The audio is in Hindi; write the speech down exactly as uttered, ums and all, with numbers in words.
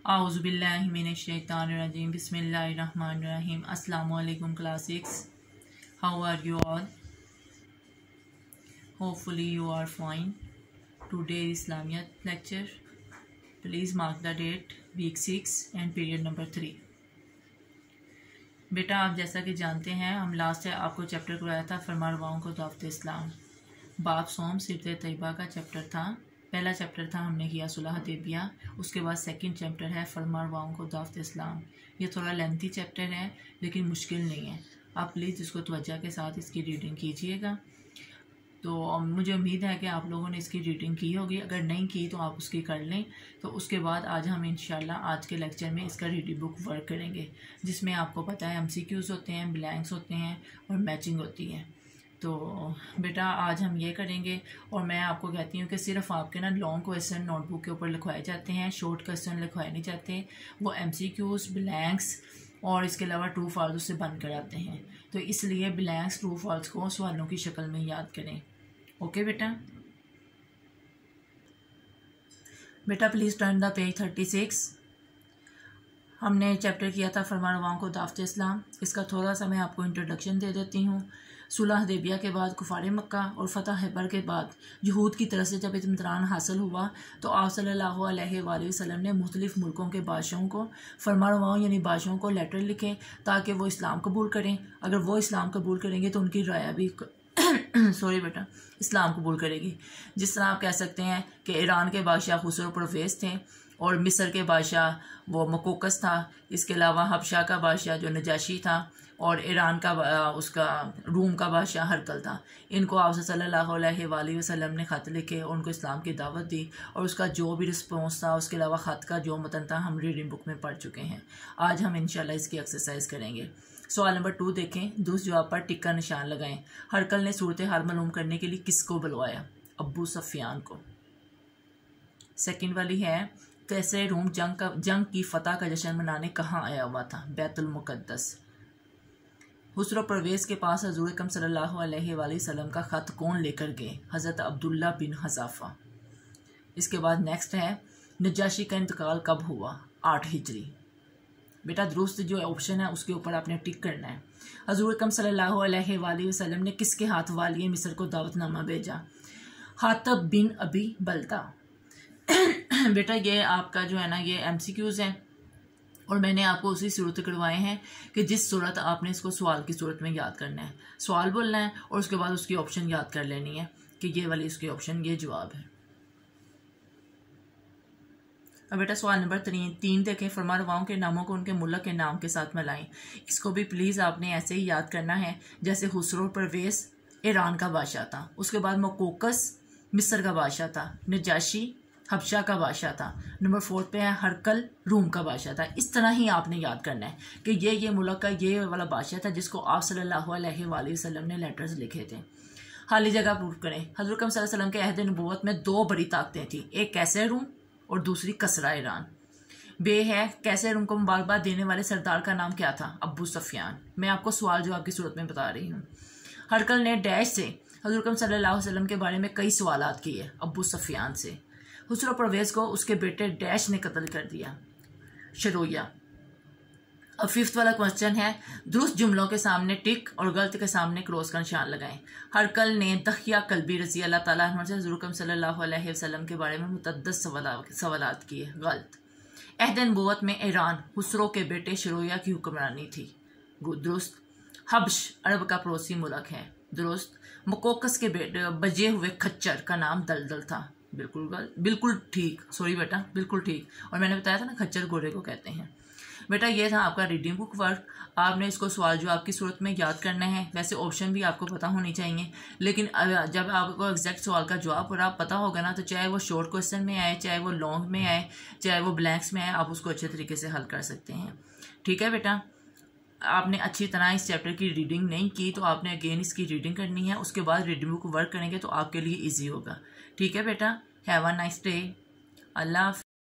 Auzubillahiminash-shaytanir-rajim. Bismillahir-rahmanir-rahim. Assalamu alaikum class six. How are you all? Hopefully you are fine. Today is Islamiyat lecture. Please mark the date week six and period number three. बेटा आप जैसा कि जानते हैं हम लास्ट है आपको चैप्टर करवाया था फरमारवाओं को दावत इस्लाम। बाब सोम सिरत तैयबा का चैप्टर था। पहला चैप्टर था हमने किया सुलह हुदैबिया, उसके बाद सेकंड चैप्टर है फरमारवाओं को दावत इस्लाम। ये थोड़ा लेंथी चैप्टर है लेकिन मुश्किल नहीं है। आप प्लीज़ इसको तवज्जो के साथ इसकी रीडिंग कीजिएगा। तो मुझे उम्मीद है कि आप लोगों ने इसकी रीडिंग की होगी, अगर नहीं की तो आप उसकी कर लें। तो उसके बाद आज हम इंशाल्लाह आज के लेक्चर में इसका रीडिंग बुक वर्क करेंगे, जिसमें आपको पता है एमसीक्यूज़ होते हैं, ब्लैंक्स होते हैं और मैचिंग होती है। तो बेटा आज हम ये करेंगे और मैं आपको कहती हूँ कि सिर्फ आपके ना लॉन्ग क्वेश्चन नोटबुक के ऊपर लिखवाए जाते हैं, शॉर्ट क्वेश्चन लिखवाए नहीं जाते। वो एमसीक्यूज़, ब्लैंक्स और इसके अलावा ट्रू फॉल्स से बन कर आते हैं। तो इसलिए ब्लैंक्स, ट्रू फॉल्स को सवालों की शक्ल में याद करें। ओके बेटा बेटा please turn the page thirty six. हमने चैप्टर किया था फरमारवाओं को दावत इस्लाम। इसका थोड़ा सा मैं आपको इंट्रोडक्शन दे देती हूँ। सुलह हुदैबिया के बाद कुफार मक्का और फ़तह खैबर के बाद यहूद की तरफ से जब इत्मीनान हासिल हुआ तो आप सल्लल्लाहु अलैहि वसल्लम ने मुख्तलिफ़ मुल्कों के बादशाहों को फरमारवाओं यानी बादशाहों को लेटर लिखे ताकि वो इस्लाम कबूल करें। अगर वो इस्लाम कबूल करेंगे तो उनकी राय भी सॉरी बेटा इस्लाम कबूल करेगी। जिस तरह आप कह सकते हैं कि ईरान के बादशाह खुसरो परवेज़ थे और मिस्र के बादशाह वो मकोकस था। इसके अलावा हबशा का बादशाह जो नजाशी था और ईरान का उसका रूम का बादशाह हरकल था। इनको आप सल्लल्लाहु अलैहि वसल्लम ने ख़त लिखे और उनको इस्लाम की दावत दी और उसका जो भी रिस्पॉन्स था, उसके अलावा ख़त का जो मतन था, हम रीडिंग बुक में पढ़ चुके हैं। आज हम इंशाल्लाह इसकी एक्सरसाइज करेंगे। सवाल नंबर टू देखें, दूसरे जवाब पर टिक का निशान लगाएं। हरकल ने सूरत हाल मालूम करने के लिए किसको बुलवाया? अबू सुफियान को। सेकंड वाली है कैसे रूम जंग का जंग की फतह का जश्न मनाने कहाँ आया हुआ था? बैतुल मुक़द्दस। खुसरो परवेज़ के पास हज़ूर अकरम सल्लल्लाहु अलैहि वसल्लम का ख़त कौन लेकर गए? हज़रत अब्दुल्ला बिन हज़ाफ़ा। इसके बाद नेक्स्ट है नजाशी का इंतकाल कब हुआ? आठ हिजरी। बेटा दुरुस्त जो ऑप्शन है उसके ऊपर आपने टिक करना है। हज़ूर अकरम सल्लल्लाहु अलैहि वसल्लम ने किसके हाथ वाली मिस्र को दावतनामा भेजा? हातब बिन अबी बल्ता। बेटा ये आपका जो है ना ये एमसीक्यूज़ हैं और मैंने आपको उसी सूरत करवाए हैं कि जिस सूरत आपने इसको सवाल की सूरत में याद करना है। सवाल बोलना है और उसके बाद उसकी ऑप्शन याद कर लेनी है कि ये वाली उसकी ऑप्शन ये जवाब है। अब बेटा सवाल नंबर तीन तीन देखें, फरमारवाओं के नामों को उनके मुल्क के नाम के साथ मिलाएं। इसको भी प्लीज़ आपने ऐसे ही याद करना है जैसे खुसरो परवेज़ ईरान का बादशाह था, उसके बाद मकोकस मिस्र का बादशाह था, नजाशी हबशा का बादशाह था, नंबर फोर्थ पे है हरकल रूम का बादशाह था। इस तरह ही आपने याद करना है कि ये ये मुल्क का ये वाला बादशाह था जिसको आप सल्लल्लाहु अलैहि वसल्लम ने लेटर्स लिखे थे। खाली जगह प्रूफ करें। हज़रत सल्लल्लाहु अलैहि वसल्लम के अहद नबूवत में दो बड़ी ताकतें थी, एक कैसर रूम और दूसरी कसरा ईरान। बे है कैसर रूम को मुबारकबाद देने वाले सरदार का नाम क्या था? अबू सुफियान। मैं आपको सवाल जवाब की सूरत में बता रही हूँ। हरकल ने डैश से हज़रत सल्लल्लाहु अलैहि वसल्लम के बारे में कई सवालात किए अबू सुफियान से। खुसरो परवेज़ को उसके बेटे डैश ने कत्ल कर दिया, शरोया। अब फिफ्थ वाला क्वेश्चन है दुरुस्त जुमलों के सामने टिक और गलत के सामने क्रॉस का निशान लगाएं। हरकल ने दहिया कल्बी रज़ी अल्लाह ताला अन्हु से हज़रत सल्लल्लाहु अलैहि वसल्लम के बारे में मुतअद्दिद सवालात किए, गलत। अहद नबूवत में ईरान खुसरो के बेटे शरोया की हुक्मरानी थी, दुरुस्त। हब्श अरब का पड़ोसी मुल्क है, दुरुस्त। मकोकस के बेटे बजे हुए खच्चर का नाम दलदल था, बिल्कुल गलत, बिल्कुल ठीक, सॉरी बेटा बिल्कुल ठीक। और मैंने बताया था ना खच्चर घोड़े को कहते हैं। बेटा ये था आपका रीडिंग बुक वर्क। आपने इसको सवाल जो आपकी सूरत में याद करना है। वैसे ऑप्शन भी आपको पता होनी चाहिए, लेकिन जब आपको एग्जैक्ट सवाल का जवाब पूरा पता होगा ना तो चाहे वो शॉर्ट क्वेश्चन में आए, चाहे वो लॉन्ग में आए, चाहे वो ब्लैंक्स में आए, आप उसको अच्छे तरीके से हल कर सकते हैं। ठीक है बेटा, आपने अच्छी तरह इस चैप्टर की रीडिंग नहीं की तो आपने अगेन इसकी रीडिंग करनी है, उसके बाद रीडिंग बुक वर्क करेंगे तो आपके लिए ईजी होगा। ठीक है बेटा, have a nice day. Allah.